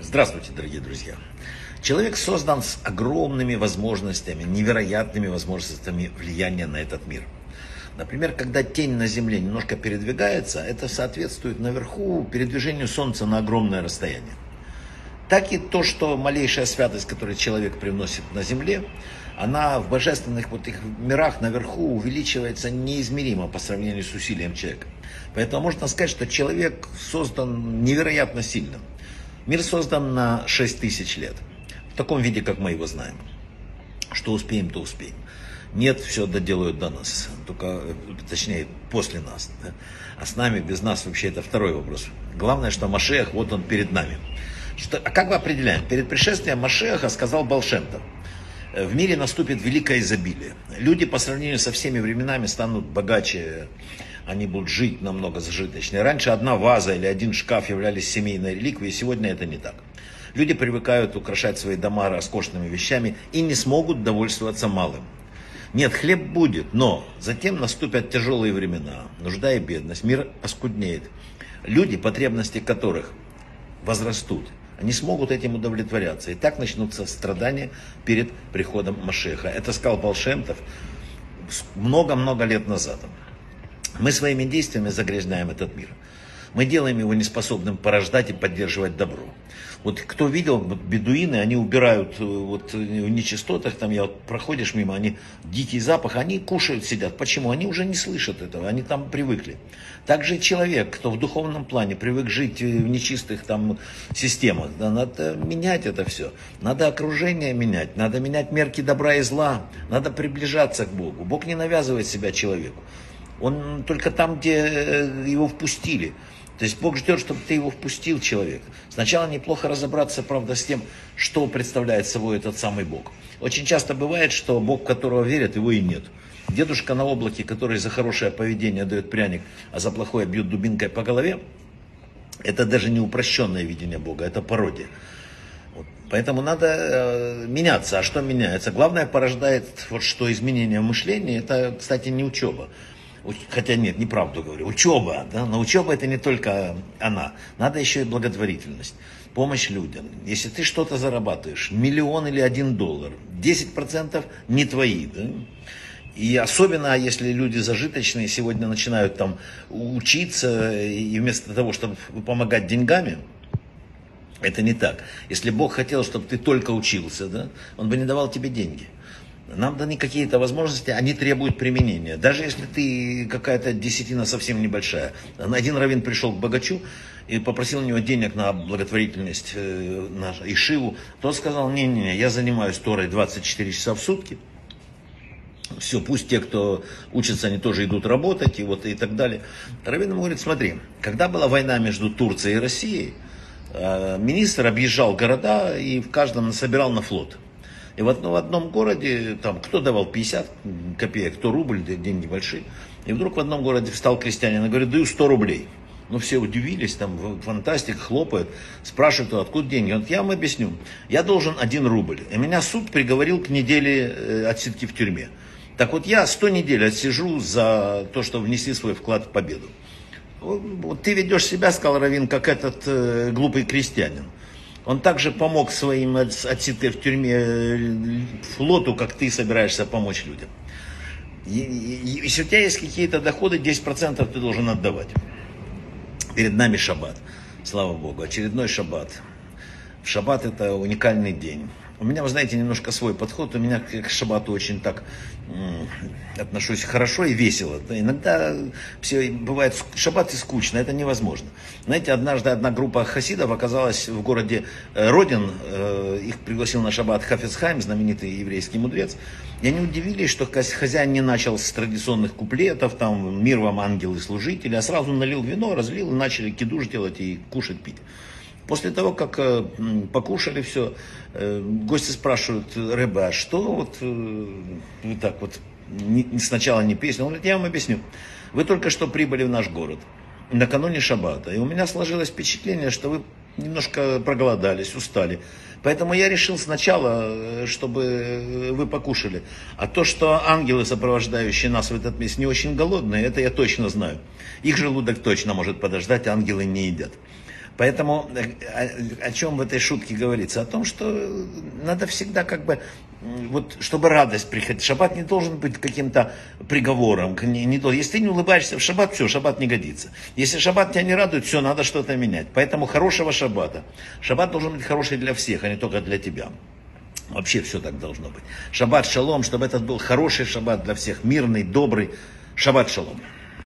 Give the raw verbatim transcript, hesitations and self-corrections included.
Здравствуйте, дорогие друзья. Человек создан с огромными возможностями, невероятными возможностями влияния на этот мир. Например, когда тень на Земле немножко передвигается, это соответствует наверху передвижению Солнца на огромное расстояние. Так и то, что малейшая святость, которую человек привносит на Земле, она в божественных вот их мирах наверху увеличивается неизмеримо по сравнению с усилием человека. Поэтому можно сказать, что человек создан невероятно сильным. Мир создан на шесть тысяч лет. В таком виде, как мы его знаем. Что успеем, то успеем. Нет, все доделают до нас. Только, точнее, после нас. Да? А с нами, без нас, вообще это второй вопрос. Главное, что Машиах, вот он перед нами. Что, а как мы определяем? Перед пришествием Машиаха сказал Баал Шем Тов: в мире наступит великое изобилие. Люди по сравнению со всеми временами станут богаче, они будут жить намного зажиточнее. Раньше одна ваза или один шкаф являлись семейной реликвией, сегодня это не так. Люди привыкают украшать свои дома роскошными вещами и не смогут довольствоваться малым. Нет, хлеб будет, но затем наступят тяжелые времена, нужда и бедность, мир оскуднеет. Люди, потребности которых возрастут, они смогут этим удовлетворяться. И так начнутся страдания перед приходом Машиаха. Это сказал Баал Шем Тов много-много лет назад. Мы своими действиями загрязняем этот мир. Мы делаем его неспособным порождать и поддерживать добро. Вот кто видел, вот бедуины, они убирают вот, в нечистотах, там я вот, проходишь мимо, они дикий запах, они кушают, сидят. Почему? Они уже не слышат этого, они там привыкли. Также человек, кто в духовном плане привык жить в нечистых там системах, да, надо менять это все. Надо окружение менять, надо менять мерки добра и зла, надо приближаться к Богу. Бог не навязывает себя человеку. Он только там, где его впустили. То есть Бог ждет, чтобы ты его впустил, человек. Сначала неплохо разобраться, правда, с тем, что представляет собой этот самый Бог. Очень часто бывает, что Бог, в которого верят, его и нет. Дедушка на облаке, который за хорошее поведение дает пряник, а за плохое бьет дубинкой по голове, это даже не упрощенное видение Бога, это пародия. Вот. Поэтому надо э, меняться. А что меняется? Главное, порождает вот что изменение мышления, это, кстати, не учеба. Хотя нет, неправду говорю. Учеба, да? Но учеба это не только она. Надо еще и благотворительность, помощь людям. Если ты что-то зарабатываешь, миллион или один доллар, десять процентов не твои. Да? И особенно, если люди зажиточные сегодня начинают там учиться, и вместо того, чтобы помогать деньгами, это не так. Если Бог хотел, чтобы ты только учился, да, Он бы не давал тебе деньги. Нам даны какие-то возможности, они требуют применения. Даже если ты какая-то десятина совсем небольшая. Один раввин пришел к богачу и попросил у него денег на благотворительность, на ишиву. Тот сказал: не-не-не, я занимаюсь Торой двадцать четыре часа в сутки. Все, пусть те, кто учатся, они тоже идут работать и, вот, и так далее. Раввин ему говорит: смотри, когда была война между Турцией и Россией, министр объезжал города и в каждом собирал на флот. И в одном, в одном городе, там, кто давал пятьдесят копеек, кто рубль, деньги большие. И вдруг в одном городе встал крестьянин и говорит: даю сто рублей. Ну, все удивились, там, фантастика, хлопают, спрашивают: откуда деньги? Он говорит: я вам объясню, я должен один рубль. И меня суд приговорил к неделе отсидки в тюрьме. Так вот, я сто недель отсижу за то, что внесли свой вклад в победу. Вот ты ведешь себя, сказал раввин, как этот э, глупый крестьянин. Он также помог своим отсидкой в тюрьме флоту, как ты собираешься помочь людям. И, и, если у тебя есть какие-то доходы, десять процентов ты должен отдавать. Перед нами шаббат. Слава Богу, очередной шаббат. Шаббат это уникальный день. У меня, вы знаете, немножко свой подход. У меня к шаббату очень так м- отношусь хорошо и весело. Иногда все бывает шаббат и скучно, это невозможно. Знаете, однажды одна группа хасидов оказалась в городе Родин. Их пригласил на шаббат Хафец Хаим, знаменитый еврейский мудрец. И они удивились, что хозяин не начал с традиционных куплетов, там «Мир вам, ангелы-служители», а сразу налил вино, разлил и начали кидуш делать и кушать, пить. После того, как э, покушали все, э, гости спрашивают: Ребе, а что вот э, вы так вот не, сначала не песня? Он говорит: я вам объясню. Вы только что прибыли в наш город накануне шаббата, и у меня сложилось впечатление, что вы немножко проголодались, устали. Поэтому я решил сначала, чтобы вы покушали. А то, что ангелы, сопровождающие нас в этот месяц, не очень голодные, это я точно знаю. Их желудок точно может подождать, ангелы не едят. Поэтому о, о чем в этой шутке говорится? О том, что надо всегда как бы, вот, чтобы радость приходить. Шаббат не должен быть каким-то приговором. Не, не, если ты не улыбаешься в шаббат, все, шаббат не годится. Если шаббат тебя не радует, все, надо что-то менять. Поэтому хорошего шаббата. Шаббат должен быть хороший для всех, а не только для тебя. Вообще все так должно быть. Шаббат шалом, чтобы этот был хороший шаббат для всех. Мирный, добрый. Шаббат шалом.